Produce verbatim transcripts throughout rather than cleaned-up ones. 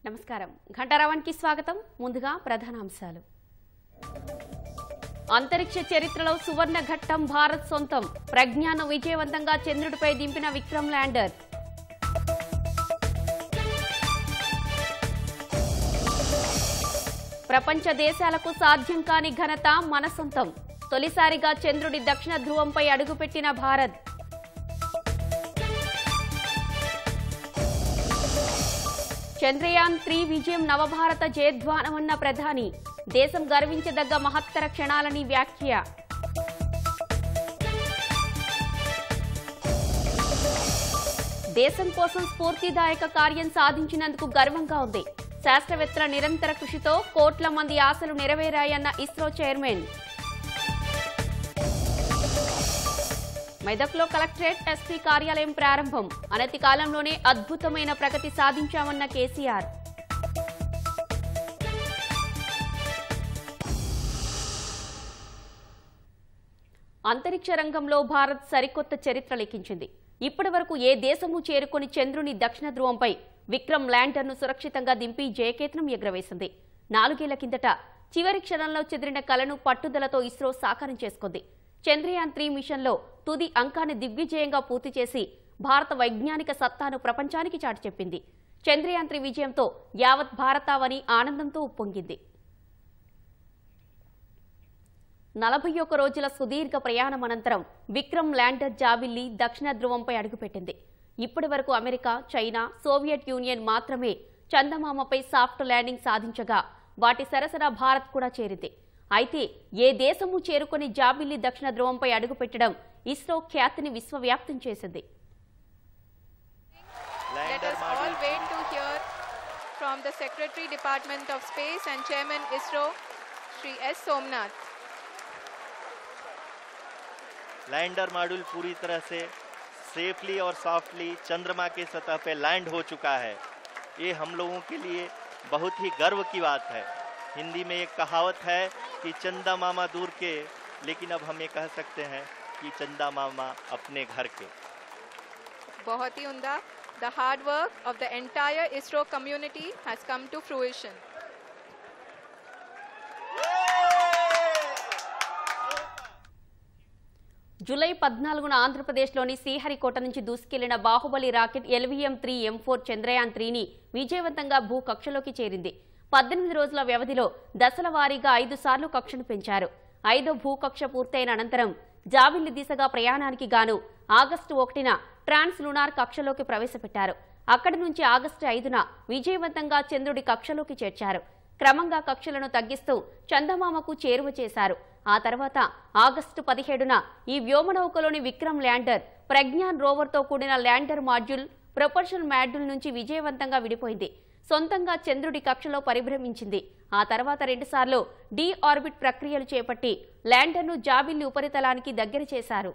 నమస్కారం ఘంటారావానికి స్వాగతం ముందుగా ప్రధానాంశాలు అంతరిక్ష చరిత్రలో సువర్ణ ఘట్టం భారత్ సొంతం ప్రజ్ఞాన విజయవంతంగా చంద్రుడిపై దింపిన విక్రమ్ ల్యాండర్ ప్రపంచ దేశాలకు సాధ్యం కాని ఘనత మన సొంతం తొలిసారిగా చంద్రుడి దక్షిణ ధ్రువంపై అడుగుపెట్టిన భారత్ చంద్రయాన్ త్రీ విజయం నవభారత జయధ్వానమన్న ప్రధాని దేశం గర్వించదగ్గ మహత్తర క్షణాలని వ్యాఖ్య దేశం కోసం స్ఫూర్తిదాయక కార్యం సాధించినందుకు గర్వంగా ఉంది శాస్త్రవేత్తల నిరంతర కృషితో కోట్ల మంది ఆశలు నెరవేరాయన్న ఇస్రో చైర్మన్ మెదక్లో కలెక్టరేట్ ఎస్పీ కార్యాలయం ప్రారంభం అనతి కాలంలోనే అద్భుతమైన ప్రగతి సాధించామన్న కేసీఆర్ అంతరిక్ష రంగంలో భారత్ సరికొత్త చరిత్ర లిఖించింది ఇప్పటి వరకు ఏ దేశము చేరుకొని చంద్రుని దక్షిణ ధ్రువంపై విక్రమ్ ల్యాండర్ ను సురక్షితంగా దింపి జయకేతనం ఎగురవేసింది నాలుగేళ్ల కిందట చివరి క్షణంలో చెదిరిన కలను పట్టుదలతో ఇస్రో సాకారం చేసుకుంది చంద్రయాన్ త్రీ మిషన్లో తుది అంకాన్ని దిగ్విజయంగా పూర్తి చేసి భారత వైజ్ఞానిక సత్తాను ప్రపంచానికి చాటి చెప్పింది చంద్రయాన్ త్రీ విజయంతో యావత్ భారతావని ఆనందంతో ఉప్పొంగింది నలభై ఒక్క రోజుల సుదీర్ఘ ప్రయాణం అనంతరం విక్రమ్ ల్యాండర్ జాబిల్లి దక్షిణ ధ్రువంపై అడుగుపెట్టింది ఇప్పటి వరకు అమెరికా చైనా సోవియట్ యూనియన్ మాత్రమే చందమామపై సాఫ్ట్ ల్యాండింగ్ సాధించగా వాటి సరసన భారత్ కూడా చేరింది అయితే ఏ దేశము చేరుకొని జాబిల్లి దక్షిణ ధ్రువంపై అడుగుపెట్టడం ఇస్రో ఖ్యాతిని విశ్వవ్యాప్తం చేసింది Let us all wait to hear from the Secretary Department of Space and Chairman ISRO, Shri S. Somnath. Lander module पूरी तरह से सेफली और सॉफ्टली चंद्रमा के सतह पे लैंड हो चुका है। ये हम लोगों के लिए बहुत ही गर्व की बात है। हिंदी में एक कहावत है कि चंदा मामा दूर के, लेकिन अब हम ये कह सकते हैं कि चंदा मामा अपने घर के। बहुत ही उम्दा। The hard work of the entire ISRO community has come to fruition. July పద్నాలుగున ఆంధ్రప్రదేశ్లోని శ్రీహరికోట నుంచి దూసుకెళ్లిన Baahubali rocket LVM three M four Chandrayaan త్రీని విజయవంతంగా భూ కక్షలోకి చేరింది పద్దెనిమిది రోజుల వ్యవధిలో దశల వారీగా ఐదు సార్లు కక్షను పెంచారు ఐదో భూకక్ష పూర్తయిన అనంతరం జాబిల్లి దిశగా ప్రయాణానికి గాను ఆగస్టు ఒకటిన ట్రాన్స్ లునార్ కక్షలోకి ప్రవేశపెట్టారు అక్కడి నుంచి ఆగస్టు ఐదున విజయవంతంగా చంద్రుడి కక్షలోకి చేర్చారు క్రమంగా కక్షలను తగ్గిస్తూ చందమామకు చేరువ చేశారు ఆ తర్వాత ఆగస్టు పదిహేడున ఈ వ్యోమనౌకలోని విక్రమ్ ల్యాండర్ ప్రజ్ఞాన్ రోవర్తో కూడిన ల్యాండర్ మాడ్యూల్ ప్రొపల్షన్ మాడ్యూల్ నుంచి విజయవంతంగా విడిపోయింది సొంతంగా చంద్రుడి కక్షలో పరిభ్రమించింది ఆ తర్వాత రెండుసార్లు డీ ఆర్బిట్ ప్రక్రియలు చేపట్టి ల్యాండర్ను జాబిల్లి ఉపరితలానికి దగ్గర చేశారు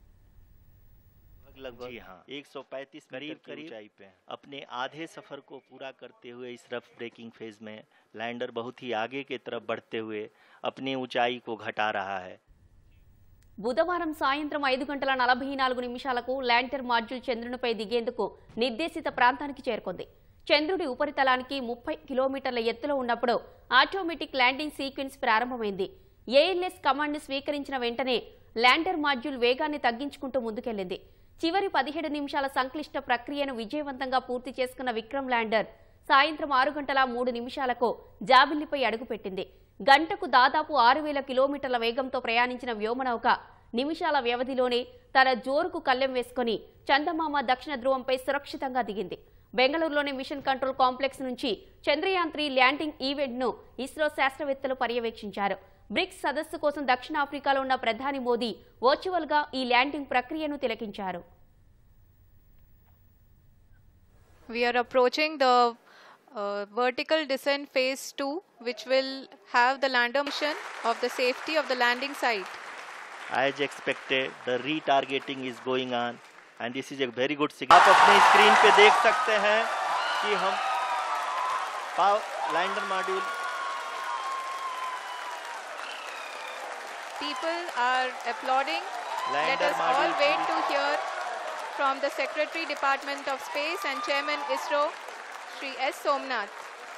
लगभग जी हाँ एक सौ पैंतीस करीब करीब ऊंचाई पे अपने आधे सफर को पूरा करते हुए इस रफ ब्रेकिंग फेज में लैंडर बहुत ही आगे की तरफ बढ़ते हुए अपनी ऊंचाई को घटा रहा है బుధవారం సాయంత్రం ఐదు గంటల నలభై నాలుగు నిమిషాలకు ల్యాండర్ మాడ్యూల్ చంద్రునిపై దిగేందుకు నిర్దేశిత ప్రాంతానికి చేరుకుంది చంద్రుడి ఉపరితలానికి ముప్పై కిలోమీటర్ల ఎత్తులో ఉన్నప్పుడు ఆటోమేటిక్ ల్యాండింగ్ సీక్వెన్స్ ప్రారంభమైంది ఏఎల్ఎస్ కమాండ్ ని స్వీకరించిన వెంటనే ల్యాండర్ మాడ్యూల్ వేగాన్ని తగ్గించుకుంటూ ముందుకెళ్లింది చివరి పదిహేడు నిమిషాల సంక్లిష్ట ప్రక్రియను విజయవంతంగా పూర్తి చేసుకున్న విక్రమ్ ల్యాండర్ సాయంత్రం ఆరు గంటల మూడు నిమిషాలకు జాబిల్లిపై అడుగుపెట్టింది గంటకు దాదాపు ఆరు వేల కిలోమీటర్ల వేగంతో ప్రయాణించిన వ్యోమనౌక నిమిషాల వ్యవధిలోనే తన జోరుకు కళ్ళెం వేసుకుని చందమామ దక్షిణ ధ్రువంపై సురక్షితంగా దిగింది బెంగళూరులోని మిషన్ కంట్రోల్ కాంప్లెక్స్ నుంచి చంద్రయాన్ త్రీ ల్యాండింగ్ ఈవెంట్ ను ఇస్రో శాస్త్రవేత్తలు పర్యవేక్షించారు బ్రిక్స్ సదస్సు కోసం దక్షిణాఫ్రికాలో ఉన్న ప్రధాని మోదీ వర్చువల్ గా ఈ ల్యాండింగ్ ప్రక్రియను తిలకించారు We are approaching the uh, vertical descent phase two, which will have the lander mission of the safety of the landing site. As expected, the retargeting is going on, and this is a very good signal. आप अपने screen पे देख सकते हैं कि हम lander module People are applauding. Let us all wait to hear from the Secretary Department of Space and Chairman ISRO, Shri S. Somnath.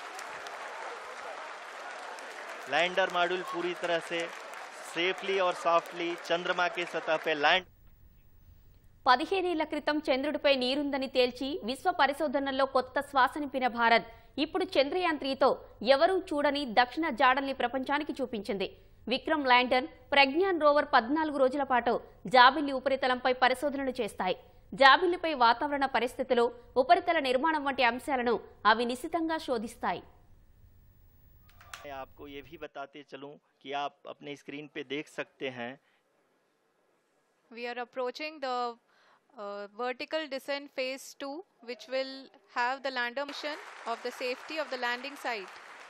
Lander module पूरी तरह से सेफली और सॉफ्टली चंद्रमा के सतह पे लैंड పదిహేనేళ్ల క్రితం చంద్రుడిపై నీరుందని తేల్చి విశ్వ పరిశోధనల్లో కొత్త శ్వాస నింపిన భారత్ ఇప్పుడు చంద్రయాన్ త్రీతో ఎవరూ చూడని దక్షిణ జాడల్ని ప్రపంచానికి చూపించింది. విక్రమ్ ల్యాండర్, ప్రజ్ఞాన్ రోవర్ పద్నాలుగు రోజుల పాటు జాబిల్లి ఉపరితలంపై పరిశోధనలు చేస్తాయి. జాబిల్లిపై వాతావరణ పరిస్థితులు, ఉపరితల నిర్మాణం వంటి అంశాలను అవి నిశితంగా శోధిస్తాయి. आपको ये भी बताते चलूं कि आप अपने स्क्रीन पे देख सकते हैं We are approaching the uh, vertical descent phase two, which will have the lander mission of the safety of the landing site.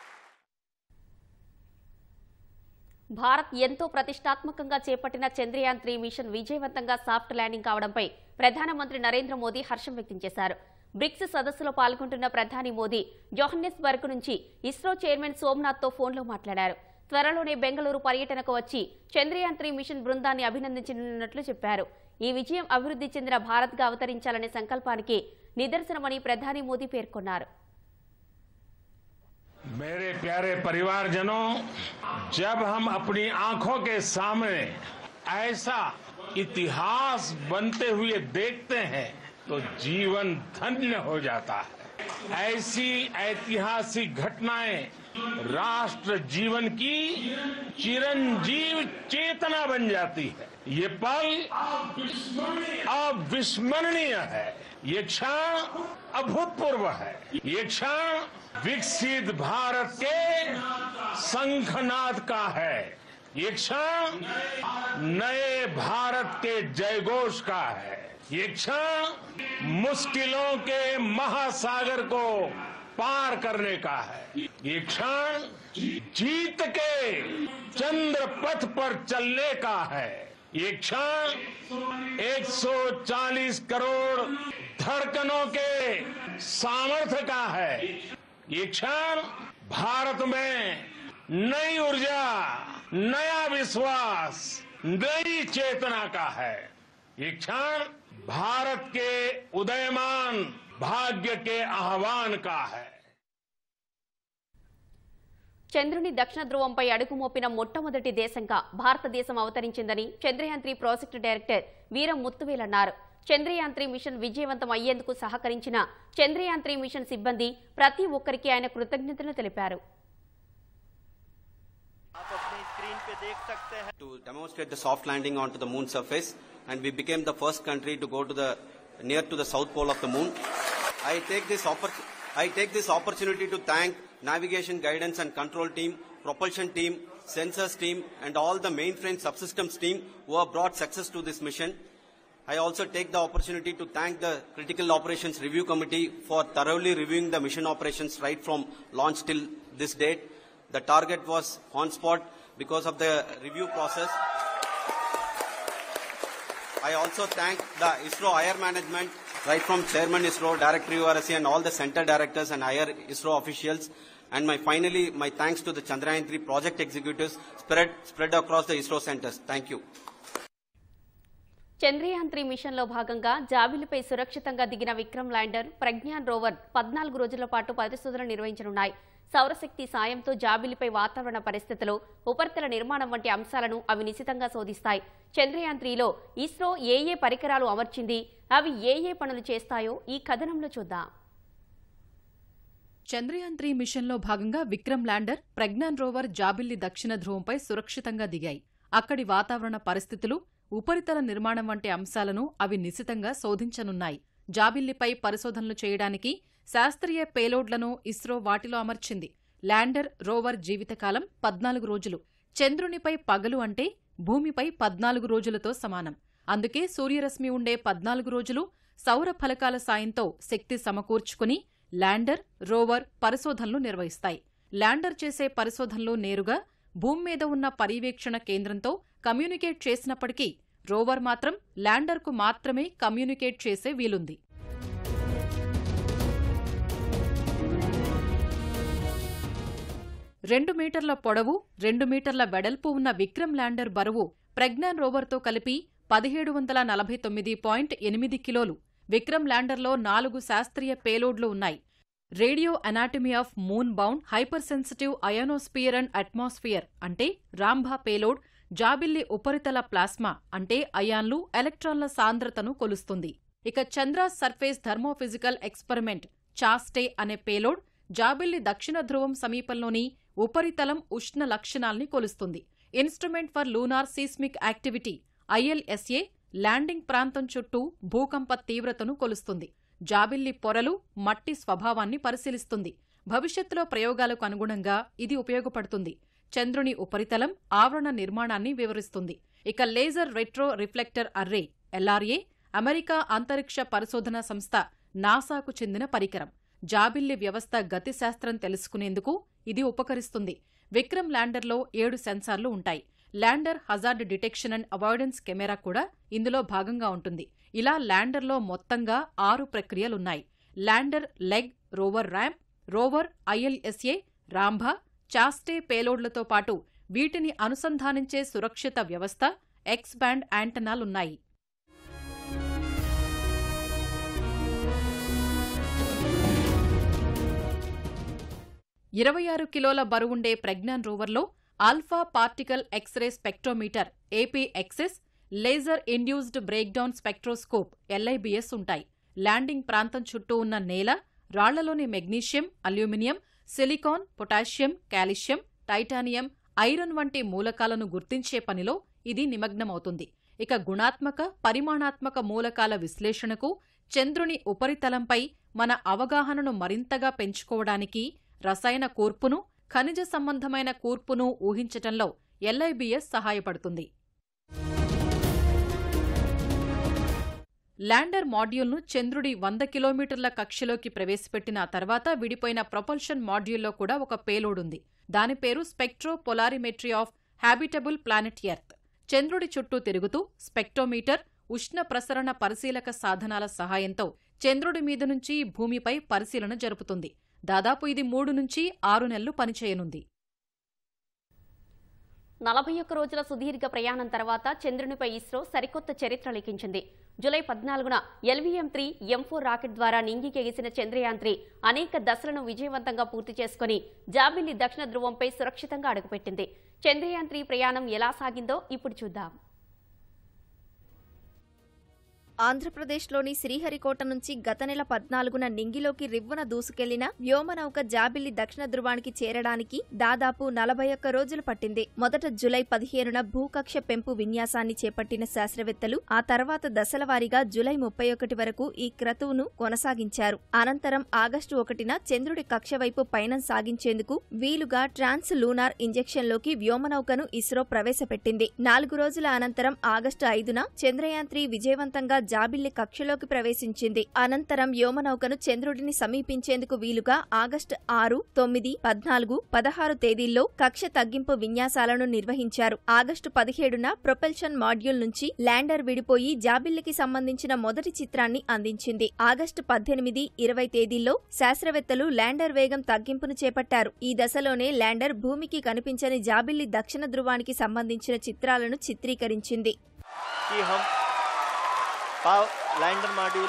Bharat ఎంతో ప్రతిష్టాత్మకంగా చేపట్టిన చంద్రయాన్ త్రీ మిషన్ విజయవంతంగా సాఫ్ట్ ల్యాండింగ్ కావడంపై ప్రధానమంత్రి నరేంద్ర మోదీ హర్షం వ్యక్తం చేశారు. బ్రిక్స్ సదస్సులో పాల్గొంటున్న ప్రధాని మోదీ జోహన్నెస్బర్గ్ నుంచి ఇస్రో చైర్మన్ సోమనాథ్తో ఫోన్లో మాట్లాడారు. త్వరలోనే బెంగళూరు పర్యటనకు వచ్చి చంద్రయాన్ త్రీ మిషన్ బృందాన్ని అభినందించనున్నట్లు చెప్పారు. ఈ విజయం అభివృద్ధి చెందిన భారత్గా అవతరించాలనే సంకల్పానికి నిదర్శనమని ప్రధాని మోదీ పేర్కొన్నారు. मेरे प्यारे परिवारजनों, जब हम अपनी आंखों के सामने ऐसा इतिहास बनते हुए देखते हैं तो जीवन धन्य हो जाता है. ऐसी ऐतिहासिक घटनाएं राष्ट्र जीवन की चिरंजीव चेतना बन जाती है. ये पल अविस्मरणीय है. ये क्षण अभूतपूर्व है. ये क्षण विकसित भारत के शंखनाद का है. ये क्षण नए भारत के जयघोष का है. ये क्षण मुश्किलों के महासागर को पार करने का है. ये क्षण जीत के चंद्र पथ पर चलने का है. ये क्षण एक सौ चालीस करोड़ धड़कनों के सामर्थ्य का है. ये क्षण भारत में नई ऊर्जा, नया विश्वास, नई चेतना का है. ये क्षण भारत के उदयमान भाग्य के आह्वान का है. చంద్రుని దక్షిణ ధ్రువంపై అడుగు మోపిన మొట్టమొదటి దేశంగా భారతదేశం అవతరించిందని Chandrayaan three project director Veeramuthuvel అన్నారు. చంద్రయాన్ త్రీ మిషన్ విజయవంతం అయ్యేందుకు సహకరించిన చంద్రయాన్ త్రీ మిషన్ సిబ్బంది ప్రతి ఒక్కరికి ఆయన కృతజ్ఞతలు తెలిపారు. To demonstrate the soft landing onto the moon surface, and we became the first country to go to the near to the south pole of the moon. I take this oppor- I take this opportunity to thank navigation guidance and control team, propulsion team, sensors team, and all the mainframe subsystems team who have brought success to this mission. I also take the opportunity to thank the Critical Operations Review Committee for thoroughly reviewing the mission operations right from launch till this date. The target was on spot because of the review process. I also thank the ISRO higher management, right from Chairman ISRO, Director U R S C, and all the center directors and higher ISRO officials. And my finally, my thanks to the Chandrayaan three project executives spread spread across the ISRO centers. Thank you. Chandrayaan three మిషన్లో భాగంగా జాబిలిపై సురక్షితంగా దిగిన Vikram lander, Pragyan rover పద్నాలుగు రోజుల పాటు పరిశోధనలు నిర్వహించనున్నాయి. సౌరశక్తి సాయంతో జాబిలిపై వాతావరణ పరిస్థితులు, ఉపరితల నిర్మాణం వంటి అంశాలను అవి నిశితంగా శోధిస్తాయి. చంద్రయాన్ త్రీలో ఇస్రో ఏ ఏ పరికరాలు అమర్చింది, అవి ఏ ఏ పనులు చేస్తాయో ఈ కథనంలో చూద్దాం. చంద్రయాన్ త్రీ మిషన్లో భాగంగా విక్రమ్ ల్యాండర్, ప్రజ్ఞాన్ రోవర్ జాబిల్లి దక్షిణ ధ్రువంపై సురక్షితంగా దిగాయి. అక్కడి వాతావరణ పరిస్థితులు, ఉపరితల నిర్మాణం వంటి అంశాలను అవి నిశితంగా శోధించనున్నాయి. జాబిల్లిపై పరిశోధనలు చేయడానికి శాస్త్రీయ పేలోడ్లను ఇస్రో వాటిలో అమర్చింది. ల్యాండర్, రోవర్ జీవితకాలం పద్నాలుగు రోజులు. చంద్రునిపై పగలు అంటే భూమిపై పద్నాలుగు రోజులతో సమానం. అందుకే సూర్యరశ్మి ఉండే పద్నాలుగు రోజులు సౌర ఫలకాల సాయంతో శక్తి సమకూర్చుకుని ల్యాండర్, రోవర్ పరిశోధనలు నిర్వహిస్తాయి. ల్యాండర్ చేసే పరిశోధనలు నేరుగా భూమి మీద ఉన్న పర్యవేక్షణ కేంద్రంతో కమ్యూనికేట్ చేసినప్పటికీ రోవర్ మాత్రం ల్యాండర్కు మాత్రమే కమ్యూనికేట్ చేసే వీలుంది. రెండు మీటర్ల పొడవు, రెండు మీటర్ల వెడల్పు ఉన్న విక్రమ్ ల్యాండర్ బరువు ప్రజ్ఞాన్ రోవర్తో కలిపి పదిహేడు వందల నలభై తొమ్మిది పాయింట్ ఎనిమిది కిలోలు. విక్రమ్ ల్యాండర్లో నాలుగు శాస్త్రీయ పేలోడ్లు ఉన్నాయి. Radio anatomy of moon bound hypersensitive ionosphere and atmosphere అంటే రాంభా పేలోడ్ జాబిల్లి ఉపరితల ప్లాస్మా అంటే అయాన్లు ఎలక్ట్రాన్ల సాంద్రతను కొలుస్తుంది. ఇక Chandra surface thermophysical experiment ChaSTE అనే పేలోడ్ జాబిల్లి దక్షిణ ధ్రువం సమీపంలోని ఉపరితలం ఉష్ణ లక్షణాల్ని కొలుస్తుంది. Instrument for lunar seismic activity ILSA landing ప్రాంతం చుట్టూ భూకంప తీవ్రతను కొలుస్తుంది. జాబిల్లి పొరలు మట్టి స్వభావాన్ని పరిశీలిస్తుంది. భవిష్యత్తులో ప్రయోగాలకు అనుగుణంగా ఇది ఉపయోగపడుతుంది. చంద్రుని ఉపరితలం ఆవరణ నిర్మాణాన్ని వివరిస్తుంది. ఇక laser retro reflector array LRA America అంతరిక్ష పరిశోధనా సంస్థ నాసాకు చెందిన పరికరం. జాబిల్లి వ్యవస్థ గతిశాస్త్రం తెలుసుకునేందుకు ఇది ఉపకరిస్తుంది. విక్రమ్ ల్యాండర్లో ఏడు సెన్సార్లు ఉంటాయి. Lander hazard detection and avoidance camera కూడా ఇందులో భాగంగా ఉంటుంది. ఇలా ల్యాండర్లో మొత్తంగా ఆరు ప్రక్రియలున్నాయి. Lander leg, rover ramp, rover ILSA, Rambha, ChaSTE పేలోడ్లతో పాటు వీటిని అనుసంధానించే సురక్షిత వ్యవస్థ, ఎక్స్ బ్యాండ్ యాంటెనాలున్నాయి. ఇరవై ఆరు కిలోల బరువుండే ప్రజ్ఞాన్ రోవర్లో alpha particle X-ray spectrometer APXS, laser induced breakdown spectroscope LIBS ఉంటాయి. ల్యాండింగ్ ప్రాంతం చుట్టూ ఉన్న నేల, రాళ్లలోని magnesium, aluminium, silicon, potassium, calcium, titanium, iron వంటి మూలకాలను గుర్తించే పనిలో ఇది నిమగ్నమవుతుంది. ఇక గుణాత్మక, పరిమాణాత్మక మూలకాల విశ్లేషణకు, చంద్రుని ఉపరితలంపై మన అవగాహనను మరింతగా పెంచుకోవడానికి రసాయన కూర్పును, ఖనిజ సంబంధమైన కూర్పును ఊహించటంలో ఎల్ఐబిఎస్ సహాయపడుతుంది. ల్యాండర్ మాడ్యూల్ను చంద్రుడి వంద కిలోమీటర్ల కక్షలోకి ప్రవేశపెట్టిన తర్వాత విడిపోయిన ప్రొపల్షన్ మాడ్యూల్లో కూడా ఒక పేలోడ్ ఉంది. దాని పేరు spectro polarimetry of habitable planet Earth. చంద్రుడి చుట్టూ తిరుగుతూ స్పెక్ట్రోమీటర్, ఉష్ణ ప్రసరణ పరిశీలక సాధనాల సహాయంతో చంద్రుడి మీద నుంచి భూమిపై పరిశీలన జరుపుతుంది. దాదాపు ఇది మూడు నుంచి ఆరు నెలలు పనిచేయనుంది. నలభై ఒక్క రోజుల సుదీర్ఘ ప్రయాణం తర్వాత చంద్రునిపై ఇస్రో సరికొత్త చరిత్ర లిఖించింది. జూలై పద్నాలుగున LVM three M four rocket ద్వారా నింగికి ఎగిసిన చంద్రయాన్ త్రీ అనేక దశలను విజయవంతంగా పూర్తి చేసుకుని జాబిల్లి దక్షిణ ధ్రువంపై సురక్షితంగా అడుగుపెట్టింది. చంద్రయాన్ త్రీ ప్రయాణం ఎలా సాగిందో ఇప్పుడు చూద్దాం. ఆంధ్రప్రదేశ్లోని శ్రీహరికోట నుంచి గత నెల పద్నాలుగున నింగిలోకి రివ్వున దూసుకెళ్లిన వ్యోమనౌక జాబిల్లి దక్షిణ ధ్రువానికి చేరడానికి దాదాపు నలభై ఒక్క రోజులు పట్టింది. మొదట జులై పదిహేనున భూకక్ష పెంపు విన్యాసాన్ని చేపట్టిన శాస్త్రవేత్తలు ఆ తర్వాత దశలవారీగా జులై ముప్పై ఒకటి వరకు ఈ క్రతువును కొనసాగించారు. అనంతరం ఆగస్టు ఒకటిన చంద్రుడి కక్ష వైపు పయనం సాగించేందుకు వీలుగా ట్రాన్స్ లూనార్ ఇంజెక్షన్లోకి వ్యోమనౌకను ఇస్రో ప్రవేశపెట్టింది. నాలుగు రోజుల అనంతరం ఆగస్టు ఐదున చంద్రయాన్ త్రీ విజయవంతంగా జాబిల్లి కక్షలోకి ప్రవేశించింది. అనంతరం వ్యోమనౌకను చంద్రుడిని సమీపించేందుకు వీలుగా ఆగస్టు ఆరు, తొమ్మిది, పద్నాలుగు, పదహారు తేదీల్లో కక్ష తగ్గింపు విన్యాసాలను నిర్వహించారు. ఆగస్టు పదిహేడున ప్రొపల్షన్ మాడ్యూల్ నుంచి ల్యాండర్ విడిపోయి జాబిల్లికి సంబంధించిన మొదటి చిత్రాన్ని అందించింది. ఆగస్టు పద్దెనిమిది, ఇరవై తేదీల్లో శాస్త్రవేత్తలు ల్యాండర్ వేగం తగ్గింపును చేపట్టారు. ఈ దశలోనే ల్యాండర్ భూమికి కనిపించని జాబిల్లి దక్షిణ ధ్రువానికి సంబంధించిన చిత్రాలను చిత్రీకరించింది. Lander module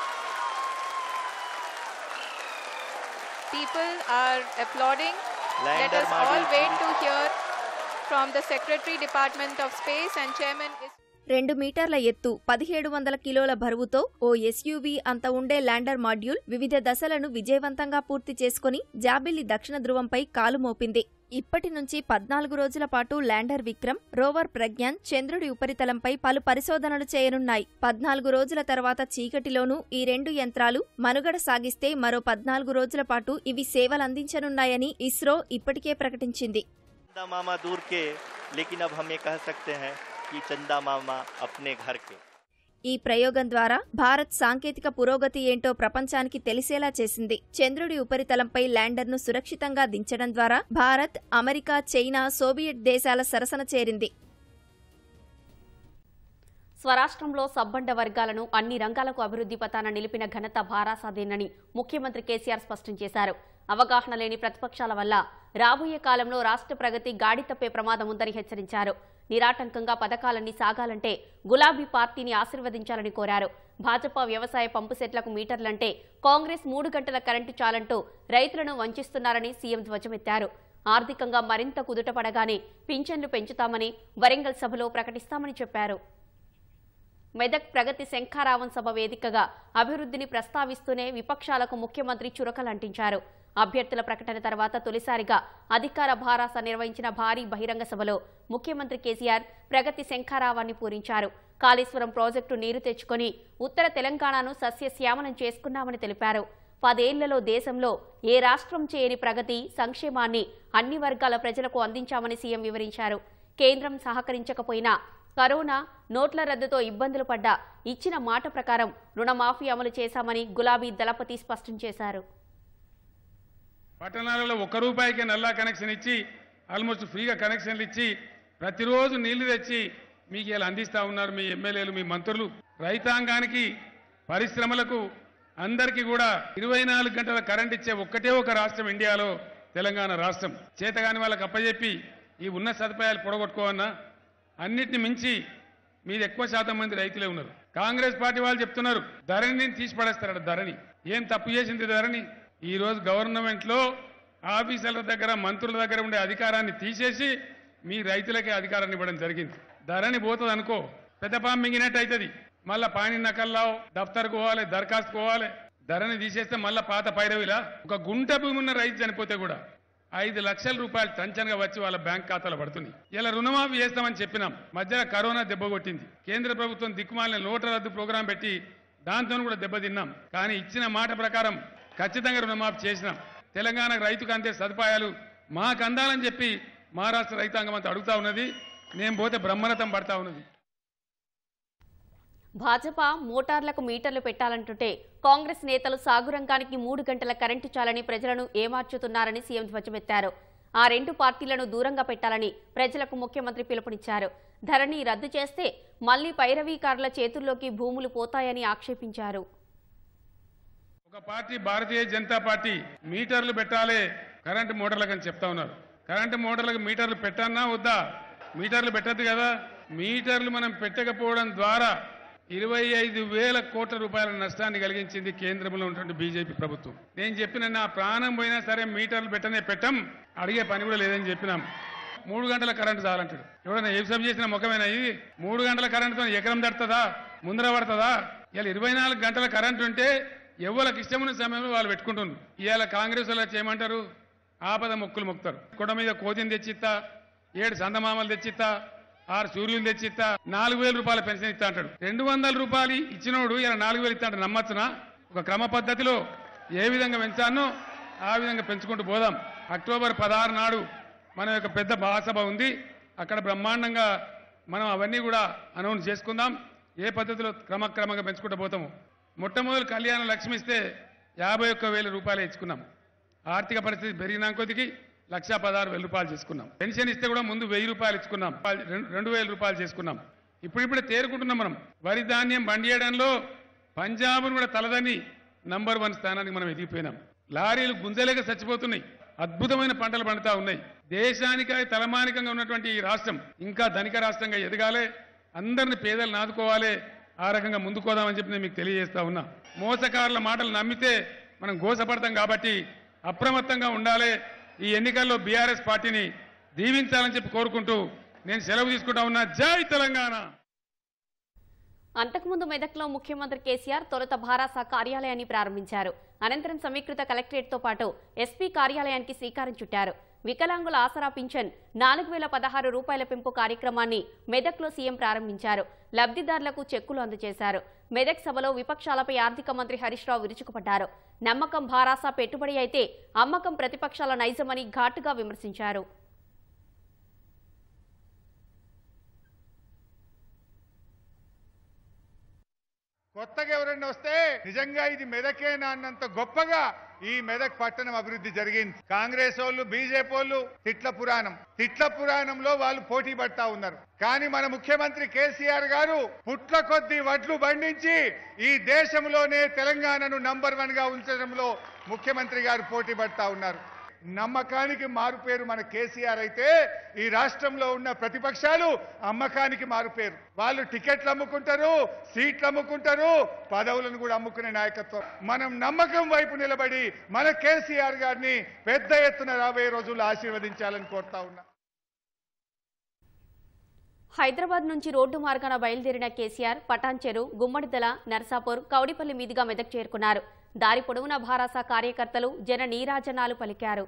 People are applauding. Lander Let us all module wait to hear from the Secretary Department of Space and Chairman is రెండు మీటర్ల ఎత్తు, పదిహేడు వందల కిలోల బరువుతో ఓ ఎస్యూవీ అంత ఉండే ల్యాండర్ మాడ్యూల్ వివిధ దశలను విజయవంతంగా పూర్తి చేసుకుని జాబిల్లి దక్షిణ ధ్రువంపై కాలు మోపింది. ఇప్పటి నుంచి పద్నాలుగు రోజుల పాటు ల్యాండర్ విక్రమ్, రోవర్ ప్రజ్ఞాన్ చంద్రుడి ఉపరితలంపై పలు పరిశోధనలు చేయనున్నాయి. పద్నాలుగు రోజుల తర్వాత చీకటిలోనూ ఈ రెండు యంత్రాలు మనుగడ సాగిస్తే మరో పద్నాలుగు రోజుల పాటు ఇవి సేవలందించనున్నాయని ఇస్రో ఇప్పటికే ప్రకటించింది. ఈ ప్రయోగం ద్వారా భారత్ సాంకేతిక పురోగతి ఏంటో ప్రపంచానికి తెలిసేలా చేసింది. చంద్రుడి ఉపరితలంపై ల్యాండర్ను సురక్షితంగా దించడం ద్వారా భారత్, అమెరికా, చైనా, సోవియట్ దేశాల సరసన చేరింది. స్వరాష్ట్రంలో సబ్బండ వర్గాలను అన్ని రంగాలకు అభివృద్ధి పథాన నిలిపిన ఘనత భారాసాదేనని ముఖ్యమంత్రి కేసీఆర్ స్పష్టం చేశారు. అవగాహన లేని ప్రతిపక్షాల వల్ల రాబోయే కాలంలో రాష్ట్ర ప్రగతి గాడి తప్పే ప్రమాదం ఉందని హెచ్చరించారు. నిరాటంకంగా పథకాలన్నీ సాగాలంటే గులాబీ పార్టీని ఆశీర్వదించాలని కోరారు. భాజపా వ్యవసాయ పంపు సెట్లకు మీటర్లంటే కాంగ్రెస్ మూడు గంటల కరెంటు చాలంటూ రైతులను వంచిస్తున్నారని సీఎం ధ్వజమెత్తారు. ఆర్థికంగా మరింత కుదుటపడగానే పింఛన్లు పెంచుతామని వరంగల్ సభలో ప్రకటిస్తామని చెప్పారు. మెదక్ ప్రగతి శంఖారావం సభ వేదికగా అభివృద్ధిని ప్రస్తావిస్తూనే విపక్షాలకు ముఖ్యమంత్రి చురకలంటించారు. అభ్యర్థుల ప్రకటన తర్వాత తొలిసారిగా అధికార భారాస నిర్వహించిన భారీ బహిరంగ సభలో ముఖ్యమంత్రి కేసీఆర్ ప్రగతి శంఖారావాన్ని పూరించారు. కాళేశ్వరం ప్రాజెక్టు నీరు తెచ్చుకొని ఉత్తర తెలంగాణను సస్యశ్యామలం చేసుకున్నామని తెలిపారు. పదేళ్లలో దేశంలో ఏ రాష్ట్రం చేయని ప్రగతి సంక్షేమాన్ని అన్ని వర్గాల ప్రజలకు అందించామని సీఎం వివరించారు. కేంద్రం సహకరించకపోయినా కరోనా నోట్ల రద్దుతో ఇబ్బందులు పడ్డా ఇచ్చిన మాట ప్రకారం రుణమాఫీ అమలు చేశామని గులాబీ దళపతి స్పష్టం చేశారు. పట్టణాలలో ఒక్క రూపాయికి నల్లా కనెక్షన్ ఇచ్చి ఆల్మోస్ట్ ఫ్రీగా కనెక్షన్లు ఇచ్చి ప్రతిరోజు నీళ్లు తెచ్చి మీకు ఇలా అందిస్తా ఉన్నారు మీ ఎమ్మెల్యేలు, మీ మంత్రులు. రైతాంగానికి, పరిశ్రమలకు, అందరికీ కూడా ఇరవై నాలుగు గంటల కరెంట్ ఇచ్చే ఒక్కటే ఒక రాష్ట్రం ఇండియాలో తెలంగాణ రాష్ట్రం. చేతగాని వాళ్ళకి అప్పచెప్పి ఈ ఉన్న సదుపాయాలు పొడగొట్టుకోవన్నా అన్నిటిని మించి మీరు ఎక్కువ శాతం మంది రైతులే ఉన్నారు. కాంగ్రెస్ పార్టీ వాళ్ళు చెప్తున్నారు ధరణిని తీసి పడేస్తారట. ధరణి ఏం తప్పు చేసింది? ధరణి ఈ రోజు గవర్నమెంట్ లో ఆఫీసర్ల దగ్గర, మంత్రుల దగ్గర ఉండే అధికారాన్ని తీసేసి మీ రైతులకే అధికారాన్ని ఇవ్వడం జరిగింది. ధరణి పోతుంది అనుకో, పెద్ద పాము మింగినట్టు అవుతుంది. మళ్ళా పాని నకల్లావు, దఫ్తర్కు పోవాలి, దరఖాస్తు పోవాలి. ధరణి తీసేస్తే మళ్ళా పాత పైరవిలా ఒక గుంట భూమి ఉన్న రైతు చనిపోతే కూడా ఐదు లక్షల రూపాయలు టంచన్గా వచ్చి వాళ్ళ బ్యాంక్ ఖాతాలో పడుతుంది. ఇలా రుణమాఫీ చేస్తామని చెప్పినాం. మధ్యలో కరోనా దెబ్బ కొట్టింది. కేంద్ర ప్రభుత్వం దిక్కుమాలిన నోట్ల రద్దు ప్రోగ్రాం పెట్టి దాంతో కూడా దెబ్బతిన్నాం. కానీ ఇచ్చిన మాట ప్రకారం ఖచ్చితంగా రుణమాఫీ చేసినాం. తెలంగాణ రైతుకు అంతే సదుపాయాలు మాకు అందాలని చెప్పి మహారాష్ట్ర రైతాంగం అంతా అడుగుతా ఉన్నది. నేను పోతే బ్రహ్మరథం పడతా ఉన్నది. భాజపా మోటార్లకు మీటర్లు పెట్టాలంటుంటే కాంగ్రెస్ నేతలు సాగు రంగానికి మూడు గంటల కరెంటు చాలని ప్రజలను ఏమార్చుతున్నారని సీఎం ధ్వజమెత్తారు. ఆ రెండు పార్టీలను దూరంగా పెట్టాలని ప్రజలకు ముఖ్యమంత్రి పిలుపునిచ్చారు. ధరణి రద్దు చేస్తే మళ్లీ పైరవీకారుల చేతుల్లోకి భూములు పోతాయని ఆక్షేపించారు. ఒక పార్టీ భారతీయ జనతా పార్టీ మీటర్లు పెట్టాలి కరెంటు మోటార్లకు అని చెప్తా ఉన్నారు. కరెంటు మోటార్లకు మీటర్లు పెట్టన్నా వద్దా? మీటర్లు పెట్టద్దు కదా. మీటర్లు మనం పెట్టకపోవడం ద్వారా ఇరవై ఐదు వేల కోట్ల రూపాయల నష్టాన్ని కలిగించింది కేంద్రంలో ఉన్నటువంటి బీజేపీ ప్రభుత్వం. నేను చెప్పిన నా ప్రాణం పోయినా సరే మీటర్లు పెట్టనే పెట్టం, అడిగే పని కూడా లేదని చెప్పినాం. మూడు గంటల కరెంటు చాలంటాడు. ఎవరైనా ఏ సబ్ చేసిన ముఖమేనా ఇది? మూడు గంటల కరెంటుతో ఎకరం దడుతుందా, ముందర పడుతుందా? ఇలా ఇరవై నాలుగు గంటల కరెంటు ఉంటే ఎవరికి ఇష్టమైన సమయంలో వాళ్ళు పెట్టుకుంటున్నారు. ఇవాళ కాంగ్రెస్ వాళ్ళు చేయమంటారు, ఆపద మొక్కులు మొక్కుతారు. కొండ మీద కోతిని తెచ్చిస్తా, ఏడు సందమామలు తెచ్చిస్తా, ఆరు సూర్యులు తెచ్చిస్తా, నాలుగు వేల రూపాయల పెన్షన్ ఇస్తా అంటాడు. రెండు వందల రూపాయలు ఇచ్చినోడు ఇలా నాలుగు వేలు ఇస్తా అంటే నమ్మచ్చునా? ఒక క్రమ పద్ధతిలో ఏ విధంగా పెంచానో ఆ విధంగా పెంచుకుంటూ పోదాం. అక్టోబర్ పదహారు నాడు మన యొక్క పెద్ద మహాసభ ఉంది. అక్కడ బ్రహ్మాండంగా మనం అవన్నీ కూడా అనౌన్స్ చేసుకుందాం. ఏ పద్ధతిలో క్రమక్రమంగా పెంచుకుంటూ పోతాము. మొట్టమొదటి కళ్యాణ లక్ష్మి ఇస్తే యాభై ఒక్క వేల రూపాయలు ఇచ్చుకున్నాం. ఆర్థిక పరిస్థితి పెరిగిన కొద్దికి లక్ష పదహారు వేల రూపాయలు చేసుకున్నాం. పెన్షన్ ఇస్తే కూడా ముందు వెయ్యి రూపాయలు ఇచ్చుకున్నాం, రెండు వేల రూపాయలు చేసుకున్నాం. ఇప్పుడిప్పుడే తేరుకుంటున్నాం. మనం వరి ధాన్యం బండియడంలో పంజాబ్ను కూడా తలదని నంబర్ వన్ స్థానానికి మనం ఎదిగిపోయినాం. లారీలు గుంజలేక చచ్చిపోతున్నాయి. అద్భుతమైన పంటలు పండుతా ఉన్నాయి. దేశానికి తలమానికంగా ఉన్నటువంటి ఈ రాష్ట్రం ఇంకా ధనిక రాష్ట్రంగా ఎదగాలి, అందరిని పేదలు నాదుకోవాలి. ఆ రకంగా ముందుకోదామని చెప్పి నేను మీకు తెలియజేస్తా ఉన్నా. మోసకారుల మాటలు నమ్మితే మనం గోసపడతాం కాబట్టి అప్రమత్తంగా ఉండాలి. ఈ ఎన్నికల్లో బీఆర్ఎస్ పార్టీని దీవించాలని చెప్పి కోరుకుంటూ నేను సెలవు తీసుకుంటా ఉన్నా. జై తెలంగాణ. అంతకుముందు మెదక్లో ముఖ్యమంత్రి కేసీఆర్ తొలుత భారాస కార్యాలయాన్ని ప్రారంభించారు. అనంతరం సమీకృత కలెక్టరేట్తో పాటు ఎస్పీ కార్యాలయానికి శ్రీకారం చుట్టారు. వికలాంగుల ఆసరా పింఛన్ నాలుగు వేల పదహారు రూపాయల పెంపు కార్యక్రమాన్ని మెదక్లో సీఎం ప్రారంభించారు. లబ్ధిదారులకు చెక్కులు అందజేశారు. మెదక్ సభలో విపక్షాలపై ఆర్థిక మంత్రి హరీష్ రావు విరుచుకుపడ్డారు. నమ్మకం భారాస పెట్టుబడి అయితే అమ్మకం ప్రతిపక్షాల నైజమని ఘాటుగా విమర్శించారు. కొత్తగా ఎవరైనా వస్తే నిజంగా ఇది మెదకేనా అన్నంత గొప్పగా ఈ మెదక్ పట్టణం అభివృద్ధి జరిగింది. కాంగ్రెస్ వాళ్ళు, బీజేపీ వాళ్ళు తిట్ల పురాణం తిట్ల పురాణంలో వాళ్ళు పోటీ పడతా ఉన్నారు. కానీ మన ముఖ్యమంత్రి కేసీఆర్ గారు పుట్ల కొద్ది వడ్లు పండించి ఈ దేశంలోనే తెలంగాణను నంబర్ వన్ గా ఉంచడంలో ముఖ్యమంత్రి గారు పోటీ పడతా ఉన్నారు. నమ్మకానికి మారుపేరు మన కేసీఆర్ అయితే ఈ రాష్ట్రంలో ఉన్న ప్రతిపక్షాలు అమ్మకానికి మారుపేరు. వాళ్ళు టికెట్లు అమ్ముకుంటారు, సీట్లు అమ్ముకుంటారు, పదవులను కూడా అమ్ముకునే నాయకత్వం. మనం నమ్మకం వైపు నిలబడి మన కేసీఆర్ గారిని పెద్ద ఎత్తున రాబోయే రోజుల్లో ఆశీర్వదించాలని కోరుతా ఉన్నా. హైదరాబాద్ నుంచి రోడ్డు మార్గాన బయలుదేరిన కేసీఆర్ పటాన్చెరు, గుమ్మడిదల, నర్సాపూర్, కౌడిపల్లి మీదుగా మెదక్ చేరుకున్నారు. దారి పొడవునా భారాస కార్యకర్తలు జన నీరాజనాలు పలికారు.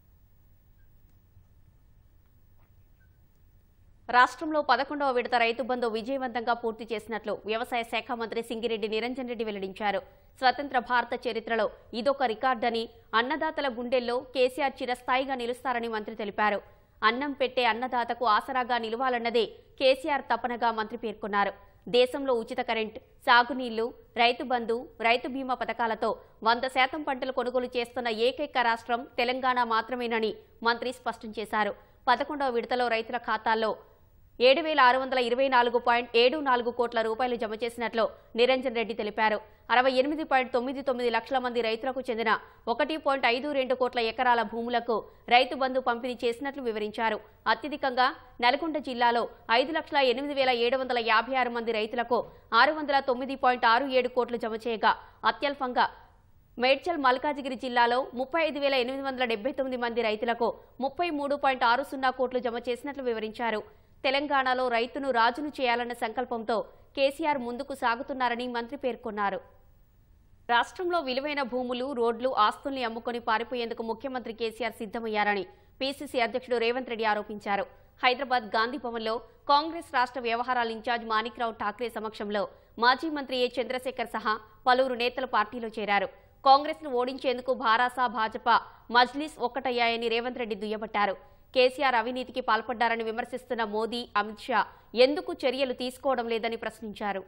రాష్ట్రంలో పదకొండవ విడత రైతు బంధు విజయవంతంగా పూర్తి చేసినట్లు వ్యవసాయ శాఖ మంత్రి సింగిరెడ్డి నిరంజన్ రెడ్డి వెల్లడించారు. స్వతంత్ర భారత చరిత్రలో ఇదొక రికార్డని, అన్నదాతల గుండెల్లో కేసీఆర్ చిరస్థాయిగా నిలుస్తారని మంత్రి తెలిపారు. అన్నం పెట్టే అన్నదాతకు ఆసరాగా నిలవాలన్నదే కేసీఆర్ తపనగా మంత్రి పేర్కొన్నారు. దేశంలో ఉచిత కరెంట్, సాగునీళ్లు, రైతు బంధు, రైతు బీమా పథకాలతో వంద శాతం పంటలు కొనుగోలు చేస్తున్న ఏకైక రాష్ట్రం తెలంగాణ మాత్రమేనని మంత్రి స్పష్టం చేశారు. పదకొండవ విడతలో రైతుల ఖాతాల్లో ఏడు వేల ఆరు వందల ఇరవై నాలుగు పాయింట్ ఏడు నాలుగు కోట్ల రూపాయలు జమ చేసినట్లు నిరంజన్ రెడ్డి తెలిపారు. అరవై ఎనిమిది పాయింట్ తొమ్మిది తొమ్మిది లక్షల మంది రైతులకు చెందిన ఒకటి పాయింట్ ఐదు రెండు కోట్ల ఎకరాల భూములకు రైతు బంధు పంపిణీ చేసినట్లు వివరించారు. అత్యధికంగా నల్గొండ జిల్లాలో ఐదు లక్షల ఎనిమిది వేల ఏడు వందల యాభై ఆరు మంది రైతులకు ఆరు వందల తొమ్మిది పాయింట్ ఆరు ఏడు కోట్లు జమ చేయగా, అత్యల్పంగా మేడ్చల్ మల్కాజిగిరి జిల్లాలో ముప్పై ఐదు వేల ఎనిమిది వందల డెబ్బై తొమ్మిది మంది రైతులకు ముప్పై మూడు పాయింట్ ఆరు సున్నా కోట్లు జమ చేసినట్లు వివరించారు. తెలంగాణలో రైతును రాజును చేయాలన్న సంకల్పంతో కేసీఆర్ ముందుకు సాగుతున్నారని మంత్రి పేర్కొన్నారు. రాష్ట్రంలో విలువైన భూములు, రోడ్లు, ఆస్తుల్ని అమ్ముకొని పారిపోయేందుకు ముఖ్యమంత్రి కేసీఆర్ సిద్ధమయ్యారని పీసీసీ అధ్యక్షుడు రేవంత్ రెడ్డి ఆరోపించారు. హైదరాబాద్ గాంధీ భవన్లో కాంగ్రెస్ రాష్ట్ర వ్యవహారాల ఇన్ఛార్జ్ మాణిక్రావు ఠాక్రే సమక్షంలో మాజీ మంత్రి ఏ చంద్రశేఖర్ సహా పలువురు నేతలు పార్టీలో చేరారు. కాంగ్రెస్ ను ఓడించేందుకు భారాస, భాజపా, మజ్లిస్ ఒక్కటయ్యాయని రేవంత్ రెడ్డి దుయ్యబట్టారు. కేసీఆర్ అవినీతికి పాల్పడ్డారని విమర్శిస్తున్న మోదీ, అమిత్ షా ఎందుకు చర్యలు తీసుకోవడం లేదని ప్రశ్నించారు.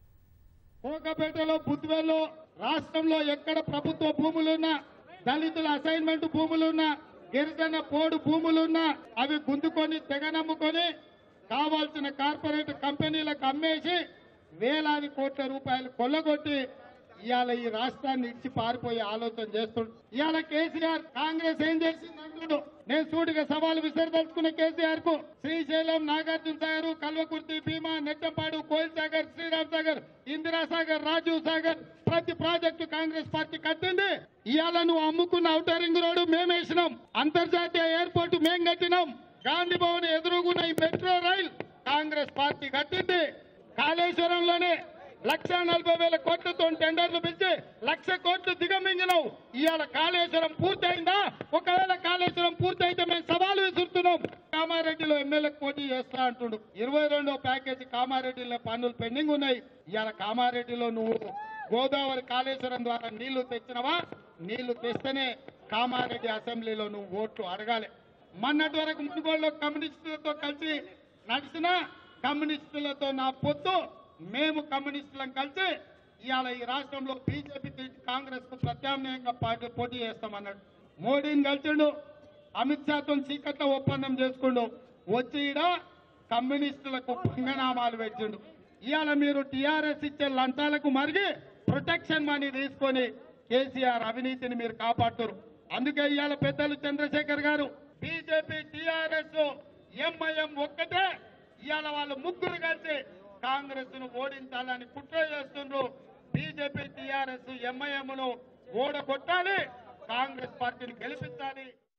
కోకపేటలో, బుద్వేల్లో రాష్ట్రంలో ఎక్కడ ప్రభుత్వ భూములున్నా, దళితుల అసైన్మెంట్ భూములున్నా, గిరిజన పోడు భూములున్నా అవి గుందుకొని తెగనమ్ముకొని కావాల్సిన కార్పొరేట్ కంపెనీలకు అమ్మేసి వేలాది కోట్ల రూపాయలు కొల్లగొట్టి ఇవాళ ఈ రాష్ట్రాన్ని ఇచ్చి పారిపోయే ఆలోచన చేస్తుండ్రు. ఇవాళ కేసీఆర్ కాంగ్రెస్ ఏం చేసింది అంటుడు. నేను సూటిగా సవాలు విసరదలుచుకున్న కేసీఆర్ కు శ్రీశైలం, నాగార్జున సాగర్, కల్వకుర్తి, భీమా, నెట్టంపాడు, కోయిల్ సాగర్, శ్రీరామ్ సాగర్, ఇందిరా సాగర్, రాజీవ్ సాగర్ ప్రతి ప్రాజెక్టు కాంగ్రెస్ పార్టీ కట్టింది. ఇవాళ నువ్వు అమ్ముకున్న ఔటర్ రింగ్ రోడ్డు మేమేసినాం, అంతర్జాతీయ ఎయిర్పోర్టు మేం కట్టినాం, గాంధీ భవన్ ఎదురుగున్న ఈ మెట్రో రైల్ కాంగ్రెస్ పార్టీ కట్టింది. కాళేశ్వరంలోనే లక్ష నలభై వేల కోట్లతో టెండర్లు పిలిచి లక్ష కోట్లు దిగమింగినావు. ఇవాళ కాళేశ్వరం పూర్తయిందా? ఒకవేళ కాళేశ్వరం పూర్తయితే మేము సవాలు విసురుతున్నాం. కామారెడ్డిలో ఎమ్మెల్యే పోటీ చేస్తా అంటుడు. ఇరవై రెండో ప్యాకేజీ కామారెడ్డిలో పనులు పెండింగ్ ఉన్నాయి. ఇవాళ కామారెడ్డిలో నువ్వు గోదావరి కాళేశ్వరం ద్వారా నీళ్లు తెచ్చినవా? నీళ్లు తెస్తేనే కామారెడ్డి అసెంబ్లీలో నువ్వు ఓట్లు అడగాలి. మొన్నటి వరకు మునుగోడులో కమ్యూనిస్టులతో కలిసి నడిచిన కమ్యూనిస్టులతో నా పొత్తు, మేము కమ్యూనిస్టులను కలిసి ఇవాళ ఈ రాష్ట్రంలో బీజేపీకి, కాంగ్రెస్ కు ప్రత్యామ్నాయంగా పార్టీ పోటీ చేస్తామన్నాడు. మోడీని కలిసిండు, అమిత్ షాతో చీకట్ల ఒప్పందం చేసుకుండు, వచ్చి ఈడ కమ్యూనిస్టులకు పంగనామాలు పెట్టిండు. ఇవాళ మీరు టీఆర్ఎస్ ఇచ్చే లంచాలకు మరిగి ప్రొటెక్షన్ మనీ తీసుకొని కేసీఆర్ అవినీతిని మీరు కాపాడుతారు. అందుకే ఇవాళ పెద్దలు చంద్రశేఖర్ గారు బీజేపీ, టీఆర్ఎస్, ఎంఐఎం ఒక్కటే ఇవాళ వాళ్ళు ముగ్గురు కలిసి కాంగ్రెస్ ను ఓడించాలని కుట్ర చేస్తుండ్రు. బీజేపీ, టీఆర్ఎస్, ఎంఐఎం ను ఓడగొట్టాలి, కాంగ్రెస్ పార్టీని గెలిపించాలి.